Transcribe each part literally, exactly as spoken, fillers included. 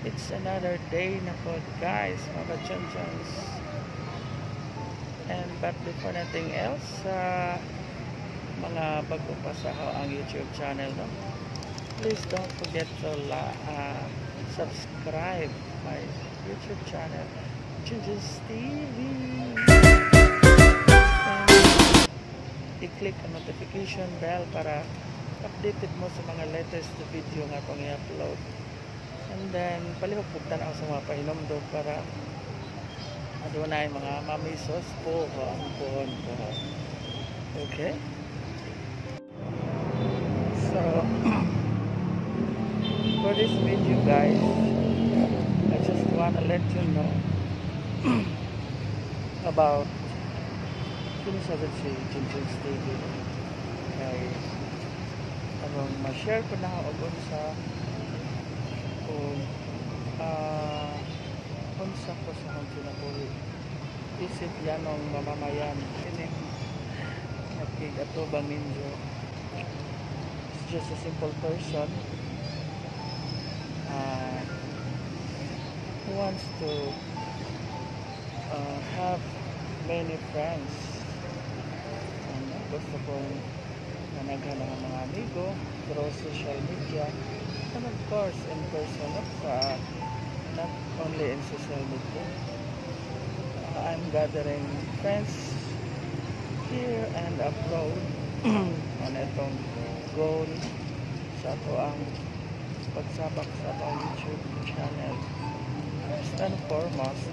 It's another day na po guys, mga chonchons. And but before anything else, uh, mga bago pa sa ang YouTube channel, no? Please don't forget to la, uh, subscribe my YouTube channel, Chonchons T V. And i-click ang notification bell para updated mo sa mga latest video nga itong i-upload. And then, palihog pugtan ako sa mga pahinom doon para adunay mga mamisos po ang pohon po. Okay? So, for this video guys, I just wanna let you know about kung sa si Chonchons T V. Okay. Anong ma-share ko na ako sa kung uh, unsa ko sa kong sinabuhi isip yan ng mamamayan kining nagkigatubang ninyo. It's just a simple person uh, who wants to uh, have many friends, and gusto kong nanaghan ng mga amigo through social media. And of course, in person, uh, not only in social media. Uh, I'm gathering friends here and abroad on itong goal sa ito ang pagsabak sa itong YouTube channel. First and foremost,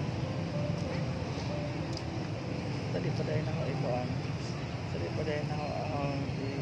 tadi pa dahil na ako ikuan. Tadi pa dahil na ako ang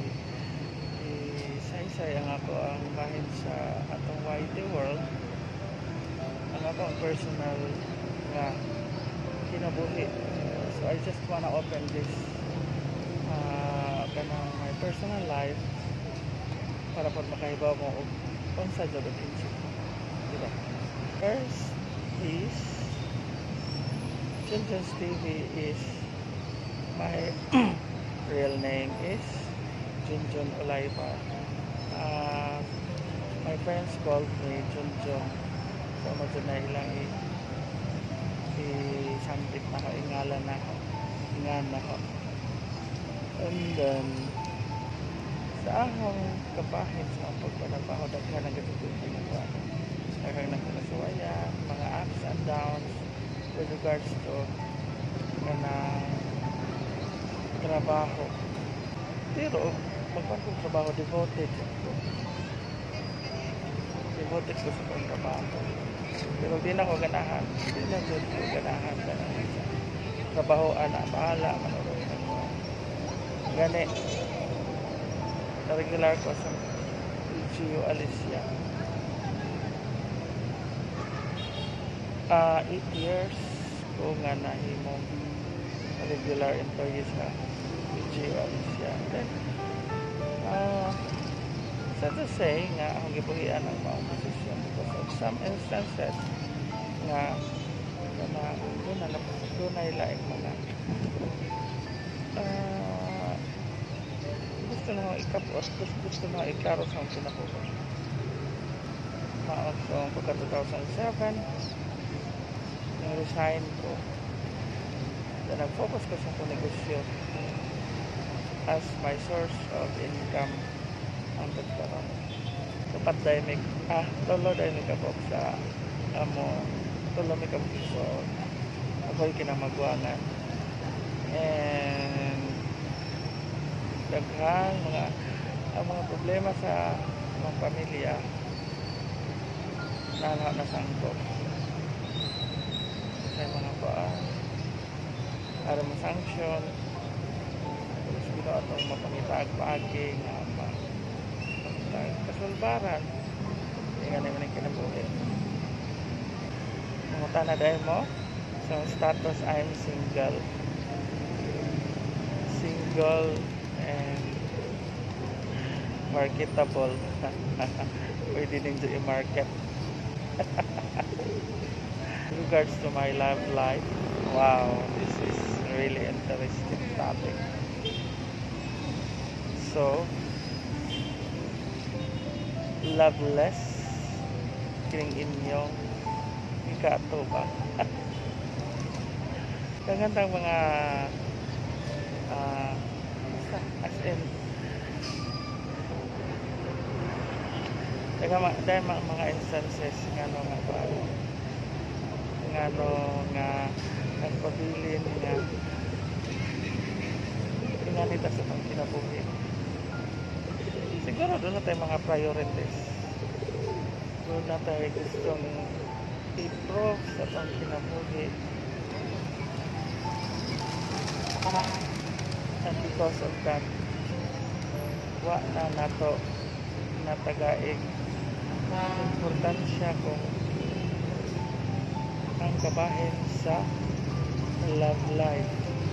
say ang ako ang bahin sa atong Y T world, ang akong personal nga kinabuhi. So I just wanna open this uh, kanang my personal life para po makahibaw mo kung sa job at insip. Diba? First is Chonchons T V is my real name is Junjun Olaypa. Uh, my friends called me Junjun. So medyo na ilang i-sambit na ako, ingalan na ako, ingan na ako. And then sa akong kabahin sa pagpanabaho, daghan ang gatutukin ako. Daghan ng pinasuwayan, mga ups and downs with regards to na trabaho. Pero magpapang trabaho, devoted devoted ko sa kong trabaho, pero di na ko ganahan, di na ko ganahan ganahan trabaho, ana, bahala manurong ako gani na regular ko sa L G U Alicia uh, eight years ko nga nahimong regular employee sa L G U Alicia. Then Uh, sad to say nga ang gibuhian ng mga posisyon because of some instances nga na doon na doon na ilaing mga uh, gusto na ikapos gusto, gusto na iklaro sa mga sinapupo maot kong pagka two thousand seven nang resign ko, then nag-focus ko sa negosyo as my source of income ang pagkaroon. So, pandemic, ah, tulo dahil kabok sa amo, tulo may kabok so ako'y kinamagwangan. And daghan, mga, ang mga problema sa mga pamilya nalahat na sangkot. Sa mga paan, para ma-sanction, ito itong mapangitag-pagi nga mapangitag kasulbaran hindi nga naman ang kinabuhi. Mangutan na dahil mo so status, I'm single single and marketable. Pwede din dyan i-market. In regards to my love life, wow, this is really interesting topic. So, loveless kining inyong ka to ba? Kagandang mga uh, as in Daga dahil mga, mga instances nga no nga ba nga no nga nagpabilin nga inganita sa pang kinabuhi. Siguro doon na tayo mga priorities. Doon na tayo gustong i-prove sa pang kinabuhi. And because of that, wa na nato natagaig importansya kung ang kabahin sa love life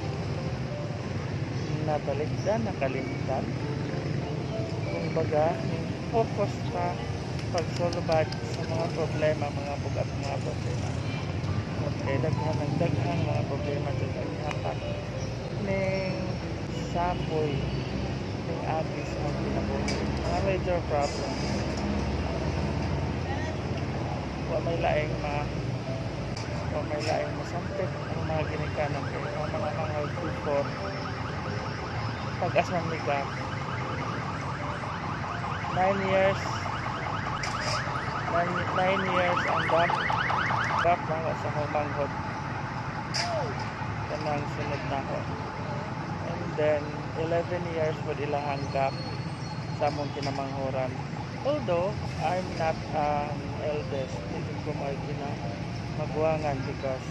nabaligdan, nakalimtan kung baga focus pa pagsulubad sa mga problema, mga bugat mga problema okay, daghan ng daghan mga problema sa daghapan ning sapoy ning abis ang kinabuhi mga major problem wa may laing ma wa may laing masampit ang mga ginikanan kay ang mga hangal before pag-asman ni gap nine years nine, nine years ang gap gap na sa humanghod kanang sunod na ho and then eleven years pod ilahang gap sa among kinamanghoran. Although I'm not an um, eldest, hindi ko may magwangan because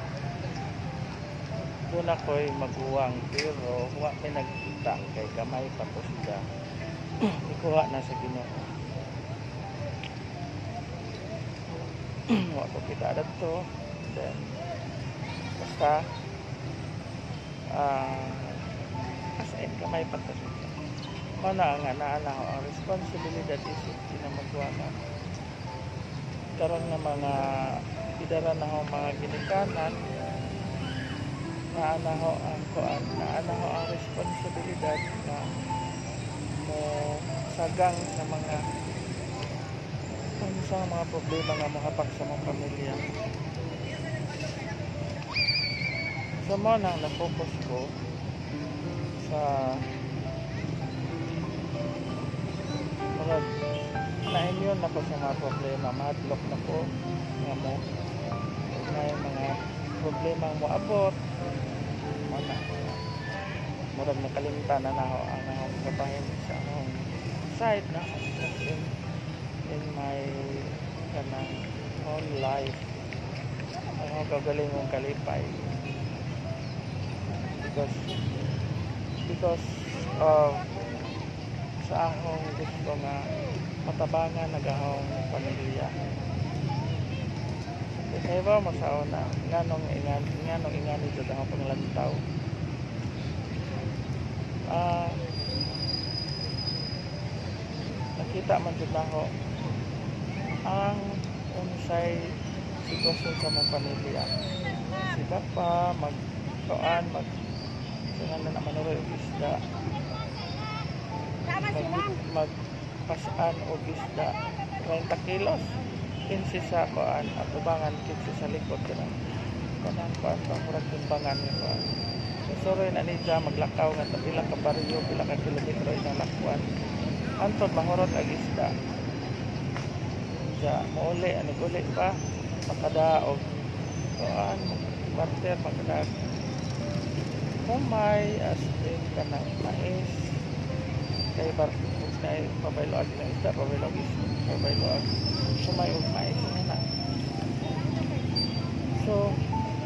doon ako'y magwang pero huwag may nagkita kay kamay pa po siya ikuha na sa Ginoo. Huwag ko kita adat to then basta uh, as in kamay pa po siya mana nga naana ko ang responsibilidad isip na magwangan karon nga mga idara na ho mga ginikanan naana ho ang kuan naana ho ang responsibilidad na mo sagang sa mga sa mga problema nga mahapak sa mga pamilya. So mo nang na-focus ko sa mga na-immune na ko sa mga problema, mahadlok na ko nga mo may mga problema mo abot mana murag nakalimtan na na ako ang akong kapahin sa akong side na in, in my kanang whole life ang akong gagaling mong kalipay because because of sa akong gusto nga matabangan nagahong pamilya. Kaya ba masaw na nganong ingan nganong ingani jud ang panglantaw. Ah uh, nakita man jud nako ang unsay sitwasyon sa mga pamilya. Si Papa magkuan mag singan na manuroy og isda. Mag, magpasaan o isda thirty kilos kinsi sa kuan at ubangan kinsi sa likod kanang kanang kuan pamurag timbangan ni kuan soroy na niya maglakaw nga pila ka baryo pila ka kilometro ang lakwan antod mahurot ang isda ja mouli ani uli pa makadaog kuan barter makadaog kumay as in kanang mais kay bar kay pabayloag ng isda pabayloag isda pabayloag sumay og mais na so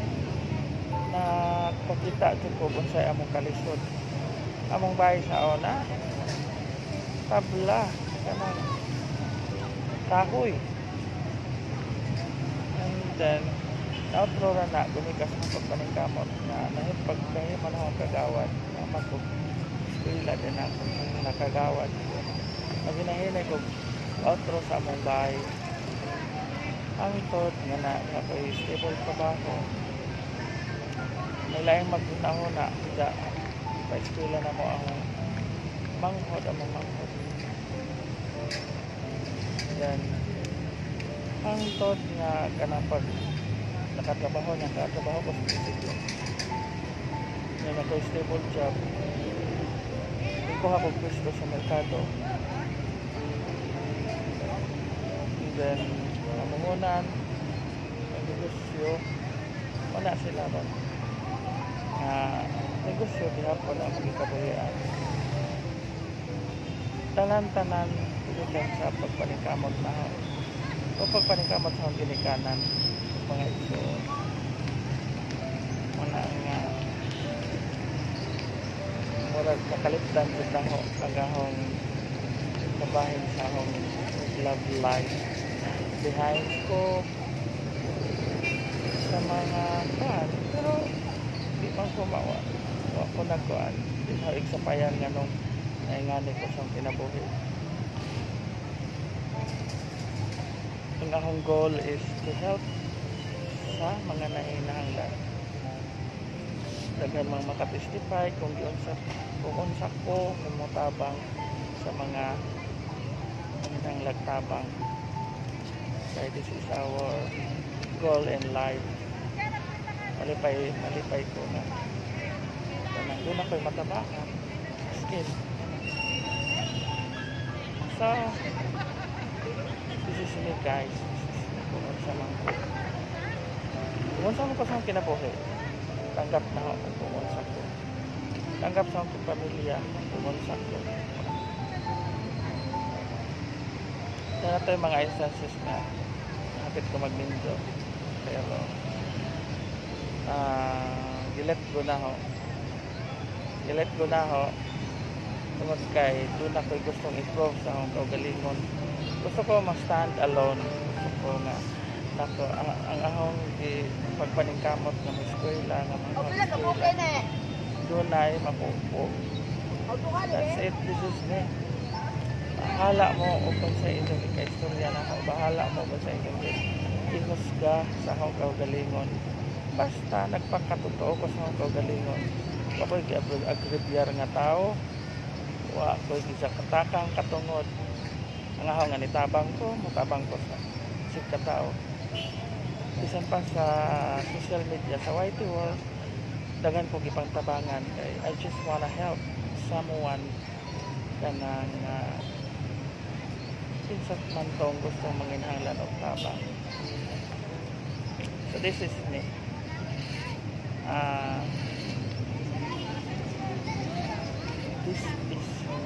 nakakita jud ko unsay among kalisod among bahay sa ona tabla kanang kahoy and then outro ra na gumikas ng pagpaningkamot na nahipag kayo man akong kagawad na magpag pila din ako nakagawad maginahinay ko outro sa among bahay ang tot nga na ako'y stable trabaho may laing magunahuna kaya pa-eskwela na mo ang manghod among manghod yan ang tot nga kanapag nakatrabaho niya, nakatrabaho ko sa munisipyo. Ngayon ako stable job. Kuha ko pwesto sa merkado. And then, namungunan, ang negosyo, wala sila ba? Na negosyo, gihapon ang magikabuhian. Tanan-tanan, pilihan sa pagpaningkamot na o pagpaningkamot sa ginikanan mga iso. Mga nga murag nakalipdan sa taho agahong kabahin sa akong love life behind ko sa mga kan pero di man ko mawa wa ko nagkuan di na iksapayan nga nung naingani ko sa kinabuhi. Ang akong goal is to help sa mga nahinahanglan. Daghan mga makatestify kung giunsa kung unsa ko kumutabang sa mga nahinahanglan tabang. Kaya this is our goal in life. Malipay, malipay ko na. Kanang doon ako'y matabakan. Skin. So, this is me guys. This is me kung unsa man ko. Kung unsa mo kasang kinabuhi. Tanggap na ako kung unsa ko. Tanggap sa akong pamilya kung unsa ko. Kaya ito yung mga instances na hapit ko magnindo. Pero, uh, gilet ko na ho. Gilet ko na ho. Tungod kay doon ako'y gustong improve sa akong kaugalingon. Gusto ko ma-stand alone. Gusto ko nga nako ang, ang akong pagpaningkamot ng eskwela ng mga eskwela. Doon ay mapupo. That's it. This is me. Bahala mo kung sa inyong ika-istorya na ako. Bahala mo kung sa inyong ihusga sa akong kaugalingon. Basta nagpakatotoo ko sa akong kaugalingon. Ako'y agribyar nga tao. Wa ako'y gisakatakang katungod. Ang ahong nga nitabang ko, mutabang ko sa isip katao. Bisan pa sa social media, sa Y T World, dagan ko gipang tabangan. Kay I just wanna help someone kanang uh, pinsat man tong gustong manginhanglan og tabang. So this is me. Uh, this is me.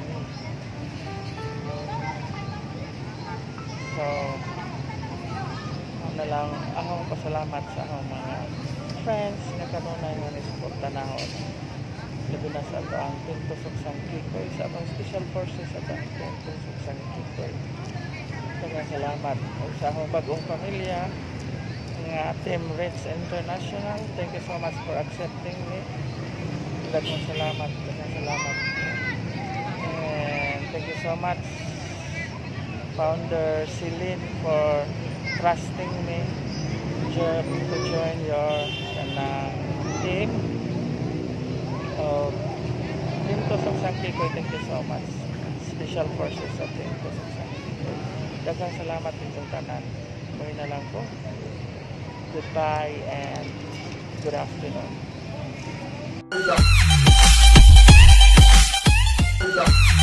So, ako na lang, akong pasalamat sa akong mga friends na kanunay nga nisuporta na ako. Labi na sa ato ang Pintusok Sangkikoy, sa abang special forces sa ato ang Pintusok Sangkikoy. Kaya salamat. O sa akong bagong pamilya, nga Team Reds International, thank you so much for accepting me. Daghang salamat, daghang salamat. And thank you so much Founder Celine for trusting me to join your uh, team of Pintusok Sangkikoy. Thank you so much. Special forces of Pintusok Sangkikoy. Daghang salamat itong tanan. Buhay na lang po. Goodbye and good afternoon.